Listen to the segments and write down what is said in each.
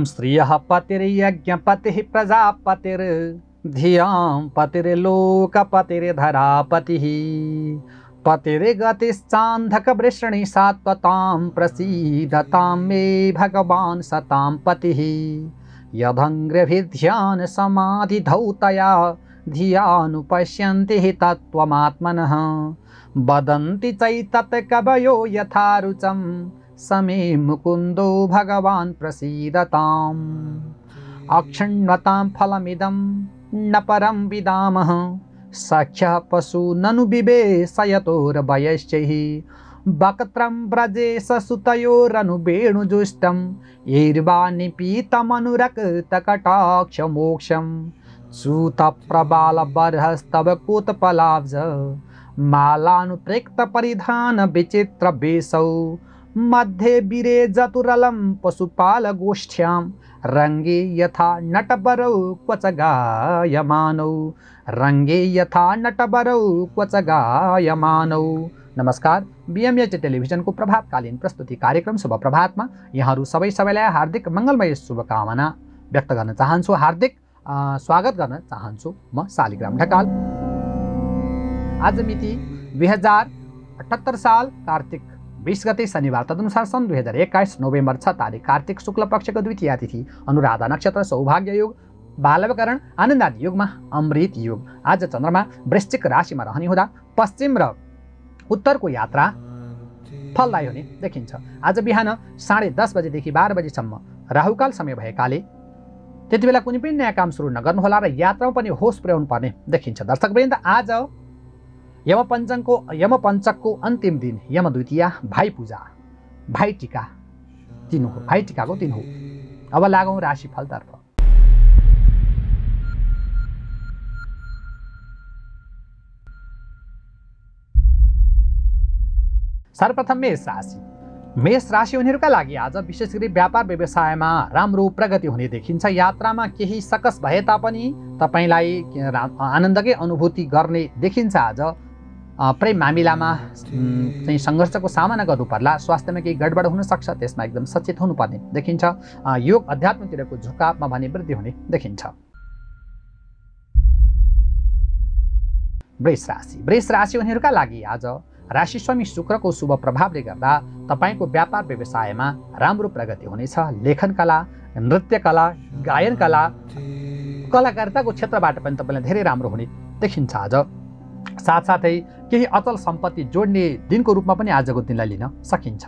श्रियः पतिर्यज्ञपतिः प्रजापतिर्धियां पतिर्लोकपतिर्धरापतिः पतिर्गतिश्चान्धकवृष्णि सात्वतां प्रसीदतां मे भगवान् सतां पतिः यदङ्घ्रिभिर्ध्यान समाधिधौतया धियानुपश्यन्ति हि तत्त्वमात्मनः वदन्ति चैतत् कवयो यथा रुचं समे मुकुन्दो भगवान् प्रसीदताम् अक्षण्वतां फलमिदं न परं विदामः सख्यः पशु ननु बिबेशयतोर्वयश्चैः वक्त्रं व्रजे ससुतयोरनुवेणुजुष्टं येर्वानिपीतमनुरक्तकटाक्षमोक्षं सूतप्रबालबर्हस्तव कूतपलाब्ज मालानुप्रेक्तपरिधानविचित्रवेशौ मध्ये विरेजतुरलं पशुपालगोष्ठ्यां रंगे यथा नटबरौ क्वच गायमानौ रंगे यथा नटबरौ क्वच गायमानौ। नमस्कार, बीएमएच टेलिभिजनको प्रभातकालीन प्रस्तुति कार्यक्रम शुभ प्रभातमा यहाँहरू सबैलाई हार्दिक मङ्गलमय शुभकामना व्यक्त गर्न चाहन्छु। हार्दिक स्वागत गर्न चाहन्छु। म शालिग्राम ढकाल। आज मिति 2078 साल कार्तिक 20 गते शनिबार, तदनुसार सन् 2021 नोभेम्बर 6 तारिक कार्तिक शुक्ल पक्षको द्वितीया तिथि, अनुराधा नक्षत्र, सौभाग्य योग, बालवकरण, आनन्दादि योगमा अमृत योग। आज चन्द्रमा वृश्चिक राशिमा रहने हुँदा पश्चिम र उत्तरको यात्रा फलदायी हुने देखिन्छ। आज बिहान 10:30 बजेदेखि 12 बजेसम्म राहुकाल समय भएकाले त्यति बेला कुनै पनि नयाँ काम सुरु नगर्नुहोला र यात्रामा पनि होस पुर्याउनु पर्ने देखिन्छ। दर्शकवृन्द, आज यमपञ्चकको अन्तिम दिन, यम द्वितीया, भाइ पूजा, भाइ टिकाको दिन हो। अब लागौँ राशिफलतर्फ। सर्वप्रथम मेष राशि हुनेहरूका लागि आज विशेष गरी व्यापार व्यवसायमा राम्रो प्रगति हुने देखिन्छ। यात्रामा केही सकस भए तापनि तपाईलाई आनन्दकै अनुभूति गर्ने देखिन्छ। आज प्रेम मामिलामा चाहिँ सङ्घर्षको सामना गर्नु पर्ला। स्वास्थ्यमा केही गडबड हुन सक्छ, त्यसमा एकदम सचेत हुनुपर्ने देखिन्छ। योग अध्यात्मतिरको झुकावमा भने वृद्धि हुने देखिन्छ। वृष राशि हुनेहरूका लागि आज राशि स्वामी शुक्रको शुभ प्रभावले गर्दा तपाईको व्यापार व्यवसायमा राम्रो प्रगति हुनेछ। लेखन कला, नृत्य कला, गायन कला, कलाकारिताको क्षेत्रबाट पनि तपाईलाई धेरै राम्रो हुने देखिन्छ। आज साथसाथै केही अचल सम्पत्ति जोड्ने दिनको रूपमा पनि आजको दिनलाई लिन सकिन्छ।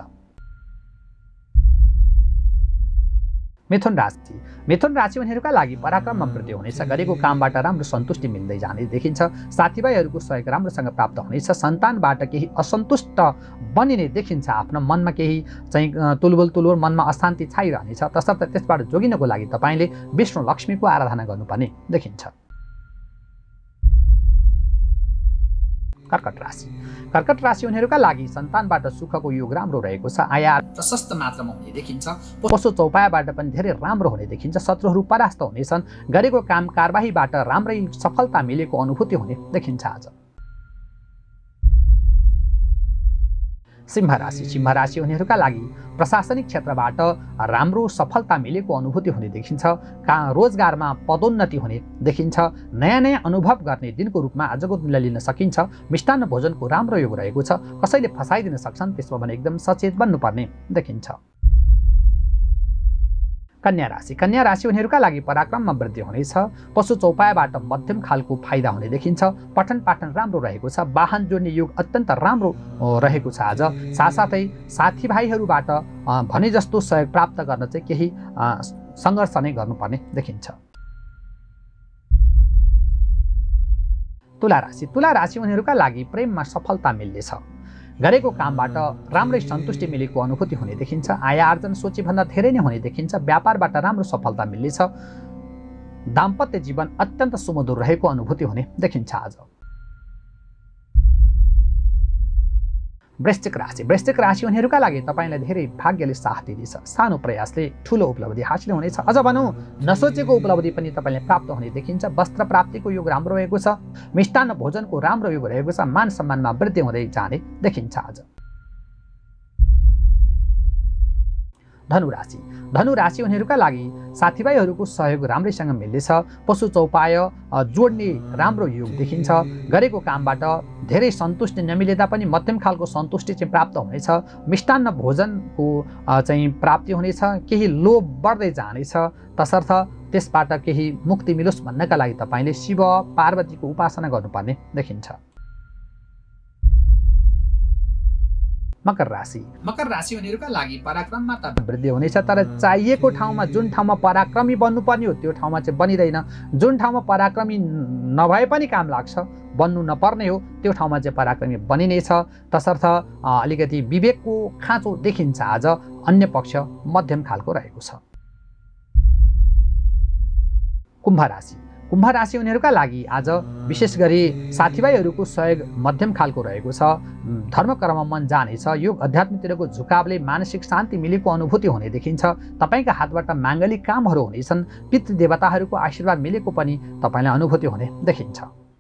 मिथुन राशि हुनेहरूका लागि पराक्रममा वृद्धि हुनेछ। गरेको कामबाट राम्रो सन्तुष्टि मिल्दै जाने देखिन्छ। साथीभाइहरूको सहयोग राम्रोसँग प्राप्त हुनेछ। सन्तानबाट केही असन्तुष्ट बनिने देखिन्छ। आफ्नो मनमा केही चाहिँ तुलबुल मनमा अशान्ति छाइरहनेछ। तसर्थ त्यसबाट जोगिनको लागि तपाईले विष्णु लक्ष्मीको आराधना गर्नुपर्ने देखिन्छ। कर्कट राशि हुनेहरूका लागि सन्तानबाट सुखको योग राम्रो रहेको छ। आय प्रशस्त मात्रामा हुने देखिन्छ। पशु चौपायाबाट पनि धेरै राम्रो हुने देखिन्छ। शत्रुहरू परास्त हुनेछन्। गरेको काम कारबाहीबाट राम्रै सफलता मिलेको अनुभूति हुने देखिन्छ। आज सिंह राशि हुनेहरूका लागि प्रशासनिक क्षेत्रबाट राम्रो सफलता मिलेको अनुभूति हुने देखिन्छ। रोजगारमा पदोन्नति हुने देखिन्छ। नयाँ अनुभव गर्ने दिनको रूपमा आजको दिनलाई लिन सकिन्छ। मिष्टान्न भोजनको राम्रो योग रहेको छ। कसैले फसाइदिन सक्छन्, त्यसमा भने एकदम सचेत बन्नुपर्ने देखिन्छ। कन्या राशि हुनेहरूका लागि पराक्रममा वृद्धि हुनेछ। पशु चौपायाबाट मध्यम खालको फाइदा हुने देखिन्छ। पठन पाठन राम्रो रहेको छ। वाहन जोड्ने योग अत्यन्त राम्रो रहेको छ। आज साथसाथै साथीभाइहरूबाट भने जस्तो सहयोग प्राप्त गर्न चाहिँ केही सङ्घर्ष नै गर्नुपर्ने देखिन्छ। तुला राशि हुनेहरूका लागि प्रेममा सफलता मिल्नेछ। गरेको कामबाट राम्रै सन्तुष्टि मिलेको अनुभूति हुने देखिन्छ। आय आर्जन सोचेभन्दा धेरै नै हुने देखिन्छ। व्यापारबाट राम्रो सफलता मिल्नेछ। दाम्पत्य जीवन अत्यन्त सुमधुर रहेको अनुभूति हुने देखिन्छ। आज वृश्चिक राशि हुनेहरूका लागि तपाईलाई धेरै भाग्यले साथ दिनेछ। सानो प्रयासले ठूलो उपलब्धि हासिल हुनेछ। अझ भनौँ नसोचेको उपलब्धि पनि तपाईलाई प्राप्त हुने देखिन्छ। वस्त्र प्राप्तिको योग राम्रो रहेको छ। मिष्टान्न भोजनको राम्रो योग रहेको छ। मान सम्मानमा वृद्धि हुँदै जाने देखिन्छ। आज धनुराशि धनुराशि हुनेहरूका लागि साथीभाइहरूको सहयोग राम्रैसँग मिल्नेछ। पशु चौपाय जोड्ने राम्रो योग देखिन्छ। गरेको कामबाट धेरै सन्तुष्टि नमिलेता पनि मध्यम खालको सन्तुष्टि चाहिँ प्राप्त हुनेछ। मिष्टान्न भोजनको चाहिँ प्राप्ति हुनेछ। केही लोभ बढ्दै जानेछ, तसर्थ त्यसबाट केही मुक्ति मिलोस् भन्नका लागि तपाईँले शिव पार्वतीको उपासना गर्नुपर्ने देखिन्छ। मकर राशि हुनेहरूका लागि पराक्रममा त वृद्धि हुनेछ, तर चाहिएको ठाउँमा जुन ठाउँमा पराक्रमी बन्नुपर्ने हो त्यो ठाउँमा चाहिँ बनिँदैन। जुन ठाउँमा पराक्रमी नभए पनि काम लाग्छ, बन्नु नपर्ने हो त्यो ठाउँमा चाहिँ पराक्रमी बनिनेछ। तसर्थ अलिकति विवेकको खाँचो देखिन्छ। आज अन्य पक्ष मध्यम खालको रहेको छ। कुम्भ राशि हुनेहरूका लागि आज विशेष गरी साथीभाइहरूको सहयोग मध्यम खालको रहेको छ। धर्म कर्ममा मन जानेछ। योग अध्यात्मतिरको झुकावले मानसिक शान्ति मिलेको अनुभूति हुने देखिन्छ। तपाईँका हातबाट माङ्गलिक कामहरू हुनेछन्। पितृदेवताहरूको आशीर्वाद मिलेको पनि तपाईँलाई अनुभूति हुने देखिन्छ।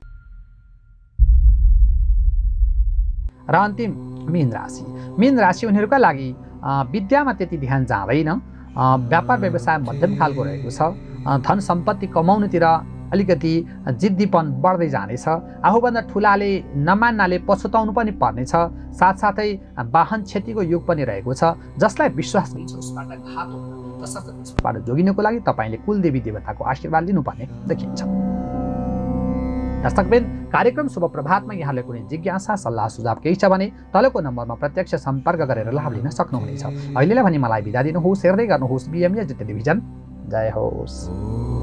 र अन्तिम मीन राशि हुनेहरूका लागि विद्यामा त्यति ध्यान जाँदैन। व्यापार व्यवसाय मध्यम खालको रहेको छ। धन सम्पत्ति कमाउनुतिर अलिकति जिद्दीपन बढ्दै जानेछ। आफूभन्दा ठुलाले नमान्नाले पछुताउनु पनि पर्नेछ। साथसाथै वाहन क्षतिको योग पनि रहेको छ। जसलाई विश्वास हुन्छ उसबाट घात हुन्छ। तसर्थ त्यसबाट जोगिनको लागि तपाईँले कुलदेवी देवताको आशीर्वाद लिनुपर्ने देखिन्छ। दर्शकवृन्द, कार्यक्रम शुभ प्रभातमा यहाँले कुनै जिज्ञासा सल्लाह सुझाव केही छ भने तलको नम्बरमा प्रत्यक्ष सम्पर्क गरेर लाभ लिन सक्नुहुनेछ। अहिलेलाई भने मलाई बिदा दिनुहोस्। हेर्दै गर्नुहोस् BMJ टेलिभिजन। जय होस्।